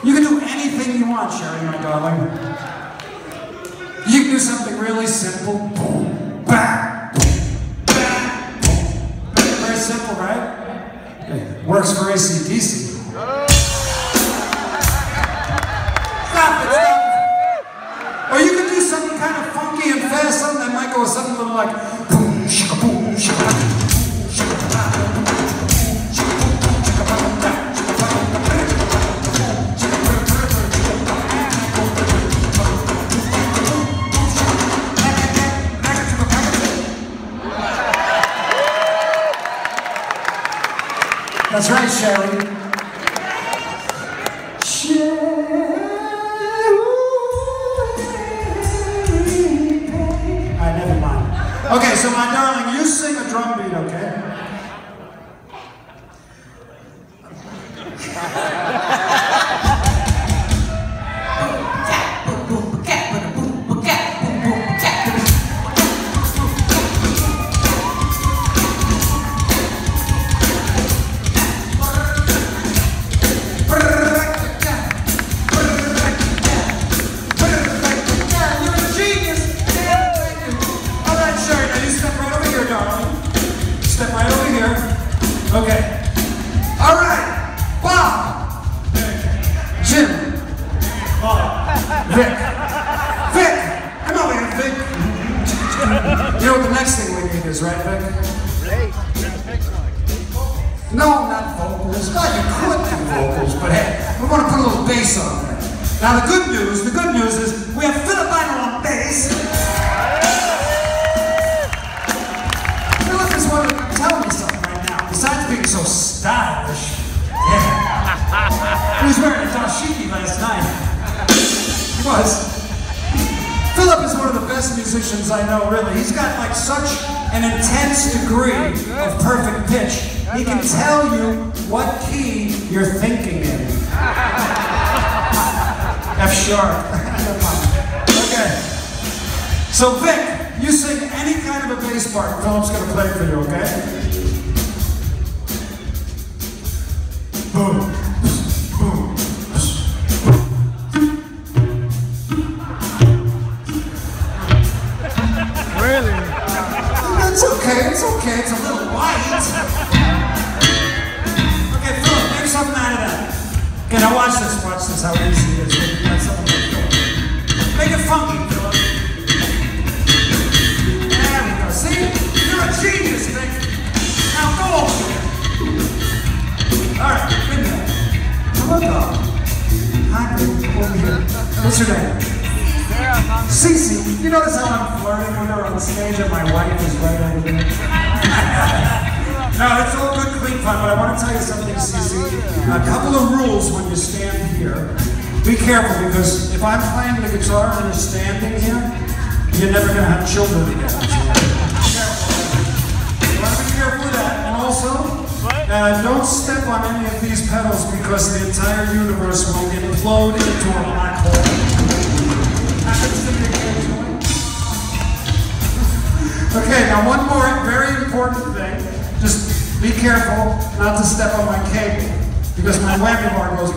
You can do anything you want, Sherry, my darling. You can do something really simple. Boom, bang, boom, bang, boom. Very simple, right? It works for AC/DC. Stop it. Or you can do something kind of funky and fast, something that might go something a little like boom, shaka, boom, shaka, boom, shaka, boom. That's right, Sherry. Alright, never mind. Okay, so my darling, you sing a drum beat, okay? Step right over here. Okay. All right. Bob. Jim. Vic. Vic. Come over here, Vic. You know what the next thing we need is, right, Vic? No, not vocals. Well, you could do vocals, but hey, we want to put a little bass on there. Now the good news is we have Philip Idol on bass. Tell me something right now. Besides being so stylish, yeah. He was wearing a dashiki last night. He was. Philip is one of the best musicians I know, really. He's got like such an intense degree of perfect pitch. He can tell you what key you're thinking in. F sharp. Okay. So Vic, you sing any kind of a bass part, Philip's gonna play for you, okay? Boom, boom. Really? It's okay, it's a little white. Okay, Philip, make something out of that. Okay, now watch this, how easy it is. You got something like that. Make it funky, Philip. See? You're a genius, Vic. Now go over here. Alright, bring that. Come on, dog. Hi, baby. Over here. What's your name? Cece. You notice how I'm flirting with her on stage and my wife is right over there? No, it's all good, clean fun, but I want to tell you something, Cece. A couple of rules when you stand here. Be careful, because if I'm playing the guitar and you're standing here, you're never going to have children again. Careful with that, and also, don't step on any of these pedals because the entire universe will implode into a black hole. Happens to me occasionally. Okay, now one more very important thing. Just be careful not to step on my cable because my whammy bar goes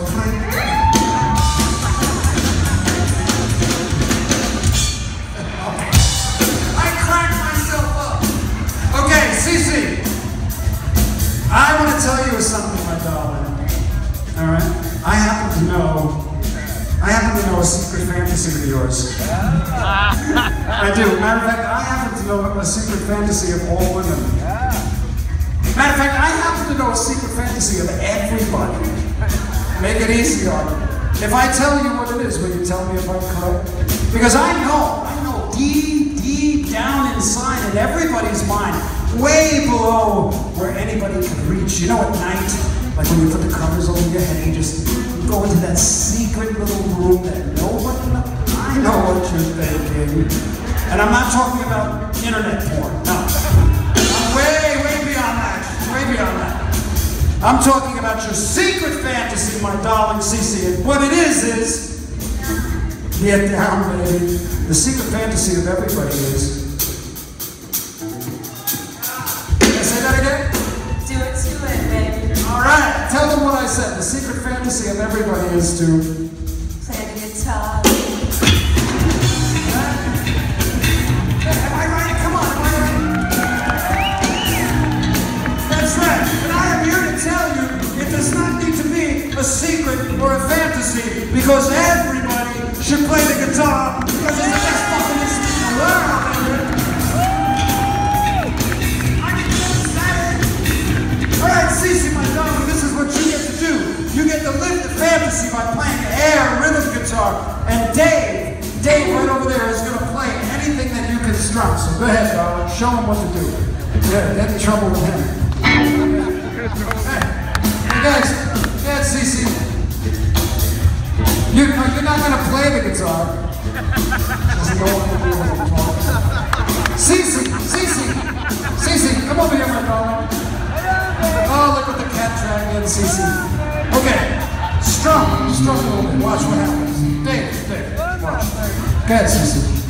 Cece, I want to tell you something, my darling. All right? I happen to know a secret fantasy of yours. I do. Matter of fact, I happen to know a secret fantasy of all women. Matter of fact, I happen to know a secret fantasy of everybody. Make it easy on you. If I tell you what it is, will you tell me if I'm correct? Because I know deep down inside in everybody's mind, way below where anybody can reach. You know, at night, like when you put the covers over your head, you just go into that secret little room that nobody knows. I know what you're thinking. And I'm not talking about internet porn, no. I'm way beyond that, way beyond that. I'm talking about your secret fantasy, my darling Cece. And what it is, get down, baby. The secret fantasy of everybody is. Can I say that again? Do it, baby. All right, tell them what I said, the secret fantasy of everybody is to play the guitar. Am I right? Come on, am I right? That's right. And I am here to tell you, it does not need to be a secret or a fantasy, because everybody should play the guitar, because it's the best fucking instrument in the world. Alright, Cece, my darling, this is what you get to do. You get to live the fantasy by playing air rhythm guitar. And Dave right over there is going to play anything that you can strum. So go ahead, darling, show him what to do. Yeah, get in trouble with him. Hey guys, yeah, Cece. You're not going to play the guitar. Doesn't know what to do when you're talking. Cece, come over here, my darling. Oh, look at the cat dragging in, Cece. Okay, strum a little bit. Watch what happens. Dave, watch. Go ahead, Cece.